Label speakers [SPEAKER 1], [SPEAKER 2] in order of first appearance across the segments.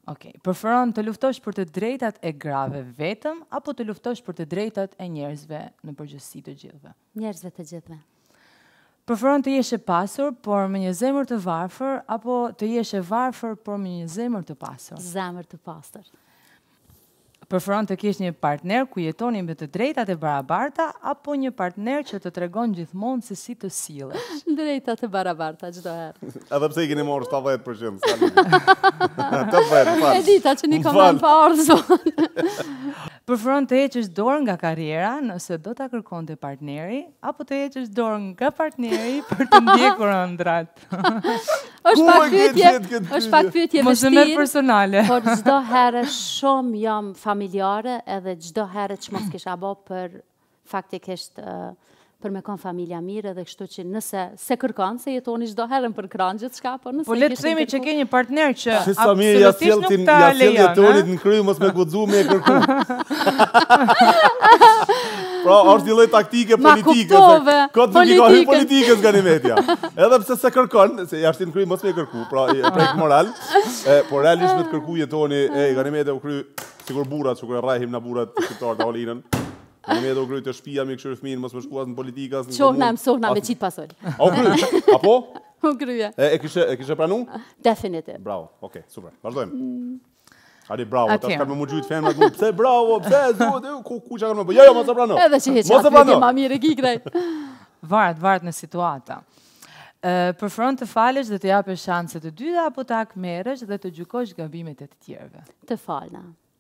[SPEAKER 1] Okej, preferon të luftosh për të drejtat e grave vetëm, apo të luftosh për të drejtat e njerëzve në përgjithësi të gjithëve?
[SPEAKER 2] Njerëzve të gjithëve.
[SPEAKER 1] Preferon të jesh e pasur, por me një zemër të varfër, apo të jesh e varfër, por me një zemër të pasur?
[SPEAKER 2] Zemër të pastër.
[SPEAKER 1] Preferon të kesh një partner ku jetoni me të drejtat e barabarta, apo një partner që të tregon gjithmonë se si të sillesh?
[SPEAKER 2] Drejtat e barabarta çdo herë.
[SPEAKER 3] Edhe pse i keni marrë 70%. 80%.
[SPEAKER 2] E dita që një komand pa ardhur.
[SPEAKER 1] Preferon të heqësh dorë nga karriera nëse do ta kërkonte partneri, apo të heqësh dorë nga partneri për të ndjekur ëndrat?
[SPEAKER 2] Është pak pyetje
[SPEAKER 1] Mos e merr
[SPEAKER 2] vështirë,
[SPEAKER 1] personale.
[SPEAKER 2] por çdo herë shumë jam familjare edhe çdo herë që mos kisha bë për faktikisht për me kon familja mirë edhe kështu që nëse se kërkon se jetoni çdo herë për krahun gjithçka, po nëse
[SPEAKER 1] Po le të themi që ke një partner që
[SPEAKER 3] Si sa mirë ja
[SPEAKER 1] absolutisht
[SPEAKER 3] sjelltin,
[SPEAKER 1] nuk ta
[SPEAKER 3] ja sjell
[SPEAKER 1] lejon.
[SPEAKER 3] jetonit në kry mos me guxu me e kërku. Pra, është një lloj taktike
[SPEAKER 2] Ma
[SPEAKER 3] politike.
[SPEAKER 2] kuptove,
[SPEAKER 3] Kot nuk i ka hyrë
[SPEAKER 2] politikën.
[SPEAKER 3] politikës nga nimetja. Edhe pse se kërkon, se jashtë në kry mos me e kërku, pra e prek moral, por realisht me të kërku jetoni, nga nimetja u kry sikur burrat, që kur e rrahim na burrat shqiptar të Olinën. Nga nimetja u kry të shtëpia me këshir fëmin, mos më shkuat në politikas, në
[SPEAKER 2] Qohna
[SPEAKER 3] komunë.
[SPEAKER 2] mësohna me qitë pasoj.
[SPEAKER 3] A u kry? Apo?
[SPEAKER 2] U kryje.
[SPEAKER 3] E kishe pranu?
[SPEAKER 2] Definitiv.
[SPEAKER 3] Bravo, okej, super. Vazhdojmë. Hadi bravo, tash
[SPEAKER 1] Atje.
[SPEAKER 3] kanë më gjujt femrat, pse bravo, pse zuhet, ku çka kanë më bë. Jo, mos e prano.
[SPEAKER 2] Edhe që heqa
[SPEAKER 3] Mos e
[SPEAKER 2] pyetje
[SPEAKER 3] prano.
[SPEAKER 2] ma mirë e kikrej.
[SPEAKER 1] Varet në situata. Preferon të falesh dhe të japësh shanse të dyta, apo të akmeresh dhe të gjykosh gabimet e të tjerëve?
[SPEAKER 2] Të falna.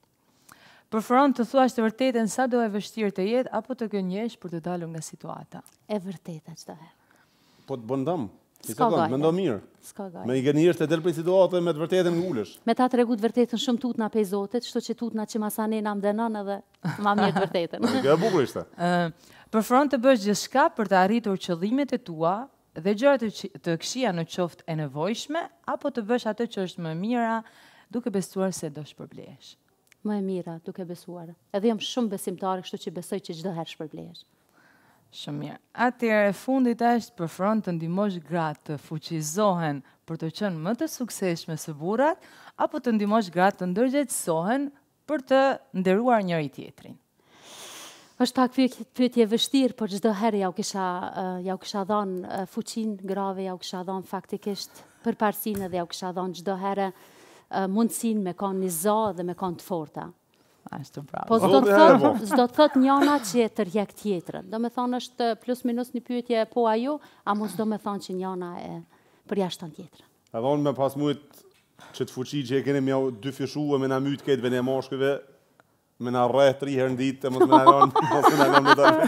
[SPEAKER 1] Preferon të thuash të vërtetën sa do e vështirë të jetë, apo të gënjesh për të dalur nga situata?
[SPEAKER 2] E vërteta çdo herë.
[SPEAKER 3] Po të bën dëm.
[SPEAKER 2] S'ka gajle.
[SPEAKER 3] Mendo mirë.
[SPEAKER 2] S'ka gajle.
[SPEAKER 3] Me i gënjesht e del për situate me të vërtetën ngulesh.
[SPEAKER 2] Me ta tregu të vërtetën shumë tutna pe Zotit, kështu që tutna që masane na mdenon edhe ma mirë të vërtetën.
[SPEAKER 3] Kjo e bukur ishte.
[SPEAKER 1] Preferon të bësh gjithçka për të arritur qëllimet e tua dhe gjërat të këqija në qoftë e nevojshme, apo të bësh atë që është më mira duke besuar se do shpërblehesh?
[SPEAKER 2] Më e mira, duke besuar. Edhe jam shumë besimtare, kështu që besoj që çdo herë shpërblehesh.
[SPEAKER 1] Shumë mirë. Atëherë e fundit është preferon të ndihmosh gratë të fuqizohen për të qenë më të suksesshme se burrat, apo të ndihmosh gratë të ndërgjegjësohen për të nderuar njëri tjetrin?
[SPEAKER 2] Është pak pyetje vështirë, por çdo herë ja u kisha dhënë fuqinë grave, ja u kisha dhënë faktikisht përparësinë dhe ja u kisha dhënë çdo herë mundësinë me kanë një za dhe me kanë të forta.
[SPEAKER 1] Ashtu bravo.
[SPEAKER 2] Po s'do të thot njëna që e tërhjek tjetrën. Do me thonë është plus minus një pyetje po ajo, a mos do me thonë që njëna e përjashton tjetrën.
[SPEAKER 3] A thonë me pas mujt që të fuqi që e keni mjau dy fishu e me na myt këtë vene moshkëve, me na rreh 3 herë në ditë, mos me na lon me dalë.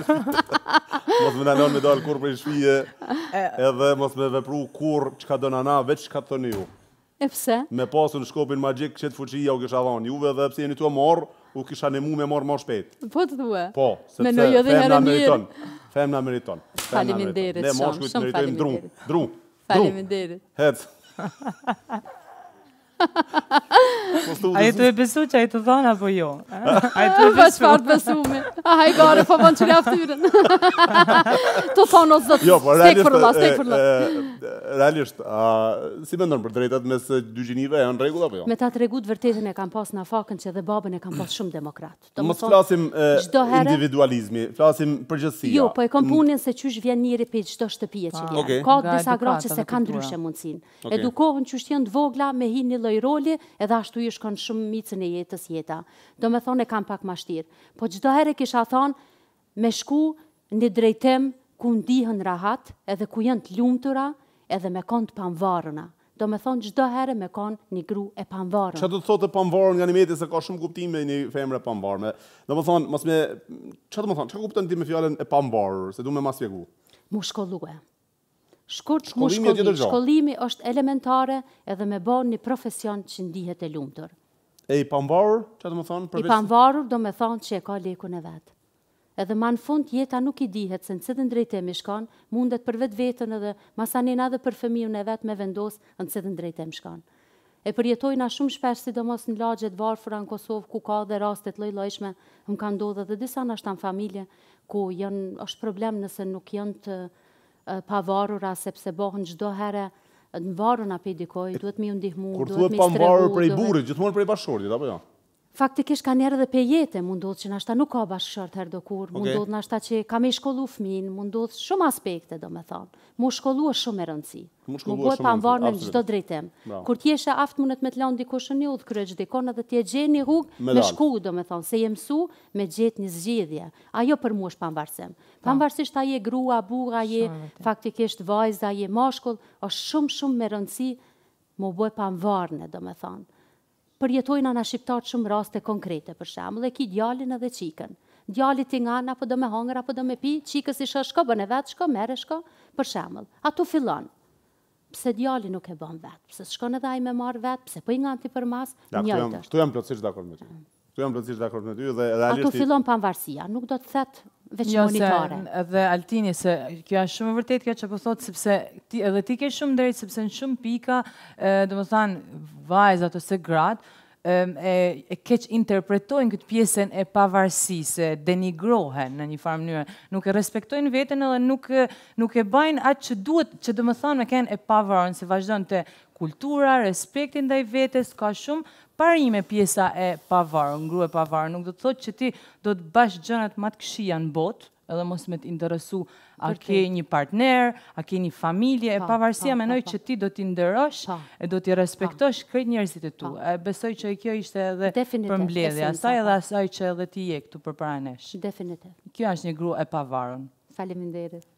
[SPEAKER 3] Mos me na lon me dalë kur për shpije, edhe mos me vepru kur çka do nana, veç çka thoni ju.
[SPEAKER 2] E pse?
[SPEAKER 3] Me pasun shkopin magjik që të fuqia u kisha dhënë juve dhe pse jeni tu marr, u kisha nemu me marr më shpejt.
[SPEAKER 2] Po të thue.
[SPEAKER 3] Po, sepse
[SPEAKER 2] Menoj edhe herë mirë.
[SPEAKER 3] Femna meriton.
[SPEAKER 2] Faleminderit
[SPEAKER 3] Ne
[SPEAKER 2] shumë,
[SPEAKER 3] moshkujt
[SPEAKER 2] shumë
[SPEAKER 3] meritojmë dru.
[SPEAKER 2] faleminderit.
[SPEAKER 3] Dru.
[SPEAKER 2] Faleminderit.
[SPEAKER 3] Hec.
[SPEAKER 1] A e të e besu që a e të thonë apo jo? A e të e
[SPEAKER 2] Pa
[SPEAKER 1] besu?
[SPEAKER 2] çfarë të besumi. A hajgare po bën çfarë aftyrën. To thonë o zot.
[SPEAKER 3] Jo, po
[SPEAKER 2] Stek fërlla.
[SPEAKER 3] realisht, si mendon për drejtat mes dy gjinive janë rregull apo jo?
[SPEAKER 2] Me ta tregu të vërtetën e kam pas në fakën që dhe babën e kam pas shumë demokrat.
[SPEAKER 3] Mos flasim
[SPEAKER 2] çdo herë-
[SPEAKER 3] individualizmi, flasim përgjithësia.
[SPEAKER 2] Jo, po e kam punën se qysh vjen njëri pe çdo shtëpie që vjen.
[SPEAKER 3] Okej.
[SPEAKER 2] Ka
[SPEAKER 1] Nga
[SPEAKER 2] disa gra
[SPEAKER 1] edukata
[SPEAKER 2] që
[SPEAKER 1] dhe
[SPEAKER 2] se kanë
[SPEAKER 1] kultura.
[SPEAKER 2] ndryshe mundsinë.
[SPEAKER 3] Okej.
[SPEAKER 2] Edukohen qysh janë të vogla me hi një lloj roli edhe ashtu i shkon shumë micën e jetës jeta. Do me thonë e kam pak ma shtirë. Po çdo herë kisha thonë me shku në drejtim ku ndihen rahat edhe ku janë të lumtura edhe me kon të pamvarëna. Do me thonë çdo herë me kon një gru e pamvarën.
[SPEAKER 3] Çfarë do të thotë pamvarur nga nimeti se ka shumë kuptime një femër e pamvarme. Domethënë, mos me çfarë do të thonë? Çfarë kupton ti me fjalën e pamvarur? Se du me ma shpjegu.
[SPEAKER 2] Mu shkollue. Shkurt
[SPEAKER 3] Shkollimi
[SPEAKER 2] mu
[SPEAKER 3] e
[SPEAKER 2] shkollimi.
[SPEAKER 3] tjetër gjë.
[SPEAKER 2] Shkollimi është elementare edhe me bën një profesion që ndihet e lumtur.
[SPEAKER 3] E i pamvarur, çfarë do të thonë?
[SPEAKER 2] I pamvarur do me thonë që e ka lekun e vetë. Edhe ma në fund jeta nuk i dihet se në cilën drejtim i shkon, mundet për vetë vetën edhe masanin edhe për fëmijën e vetë me vendos në cilën drejtim shkon. E përjetojna shumë shpesh sidomos në lagjet varfëra në Kosovë ku ka dhe rastet lloj-llojshme, më ka ndodhur edhe disa nashta në familje ku është problem nëse nuk janë të pavarura sepse bëhen çdo herë të varur na pe dikoj, duhet me ju ndihmu,
[SPEAKER 3] Kur
[SPEAKER 2] duhet
[SPEAKER 3] thuhet
[SPEAKER 2] me
[SPEAKER 3] pa mbarur prej
[SPEAKER 2] duhet-
[SPEAKER 3] burrit, gjithmonë prej bashkëshortit, apo jo?
[SPEAKER 2] Faktikisht ka njerë dhe pe jete, mundohet që nashta nuk ka bashkëshort herë do kur, mundohet nashta që ka me shkollu fëmin, mundohet shumë aspekte do me thonë. Mu shkollu është shumë e rëndësi.
[SPEAKER 3] Mu
[SPEAKER 2] Mu
[SPEAKER 3] shkollu
[SPEAKER 2] bëhet
[SPEAKER 3] është
[SPEAKER 2] pa
[SPEAKER 3] shumë e
[SPEAKER 2] mvarë në
[SPEAKER 3] rëndësi,
[SPEAKER 2] çdo drejtim.
[SPEAKER 3] Bravo.
[SPEAKER 2] Kur t'jeshe aft mundet me t'lanë dikush në udhë kryq dikon edhe t'je gjenë një hug
[SPEAKER 3] Me
[SPEAKER 2] me
[SPEAKER 3] dalë.
[SPEAKER 2] shku do me thonë, se je mësu me gjetë një zgjedhje. Ajo për mu është pambarësim. Pambarësisht a je grua, burra, je faktikisht vajza, je mashkull, është shumë me rëndësi mu bëhet pa mvarë do me thonë. Përjetojnë ana shqiptarët shumë raste konkrete, për shembull, e ki djalin edhe qikën. Djali ti ngan apo do me hangër apo do me pi, qikës i shko bën e vetë, shko merre shko, për shembull. Atu fillon. Pse djali nuk e bën vetë? Pse shkon edhe ai me marr vetë? Pse po i ngan ti për mas? Njëjtë është.
[SPEAKER 3] Këtu jam plotësisht dakord me ty. Këtu jam plotësisht dakord me ty dhe
[SPEAKER 2] Atu
[SPEAKER 3] realisht
[SPEAKER 2] fillon pavarësia, nuk do të thet veç
[SPEAKER 1] Jo, se
[SPEAKER 2] monitore.
[SPEAKER 1] edhe Altini, se kjo është shumë e vërtet kjo që po thotë, sepse edhe ti ke shumë drejt, sepse në shumë pika, do më thanë, vajzat ose gratë, e keq interpretojnë këtë pjesën e pavarësisë, se denigrohen në një farë mënyrë, nuk e respektojnë veten edhe nuk e bajnë atë që duhet, që do më thanë me kenë e pavarën, se vazhdon të kultura, respektin ndaj vetes, ka shumë parime pjesa e pavarën, ngru e pavarën, nuk do të thotë që ti do të bash gjërat më të këqija në botë, edhe mos me të interesu a ke një partner, a ke një familje, e pavarësia menoj që ti do t'i ndërosh e do t'i respektosh krejt njerëzit e tu. E besoj që kjo ishte edhe për mbledhja asaj edhe asaj që edhe ti je këtu përpara nesh.
[SPEAKER 2] Definitiv.
[SPEAKER 1] Kjo është një gru e pavarën.
[SPEAKER 2] Faleminderit.